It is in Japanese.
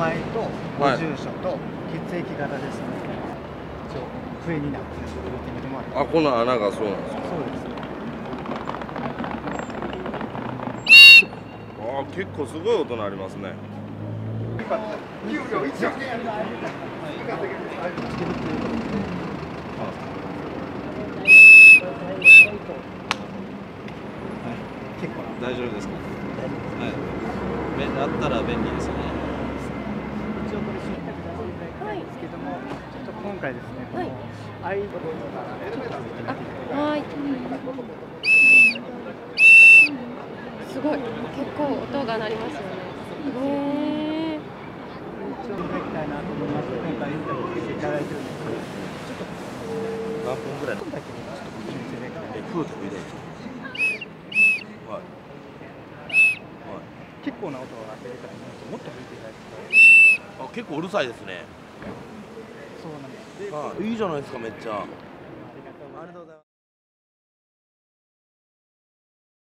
前とごはい住所と血液型ですね。一応笛になってるので見てみてもらって。 あ、この穴がそうなんですか。 そうです。 あー、結構すごい音鳴りますね。 給料1億円。結構な。 大丈夫ですか。はい。あったら便利ですよね。 一応これ選択させていただきたいんですけども、ちょっと今回ですね、このアイドルからちょっと見てみてください。 はい。すごい。結構音が鳴りますよね。へえ。 一応いただきたいなと思います。今回インタビューしていただいてるんですけど、ちょっと何分ぐらい？ 今だけちょっとご注意いただきたい。 空気吹いてるんですか。はい。 結構な音が出るからもっと吹いていただきたい。 あ、結構うるさいですね。 そうなんです。 あ、いいじゃないですか、めっちゃ。 ありがとうございます。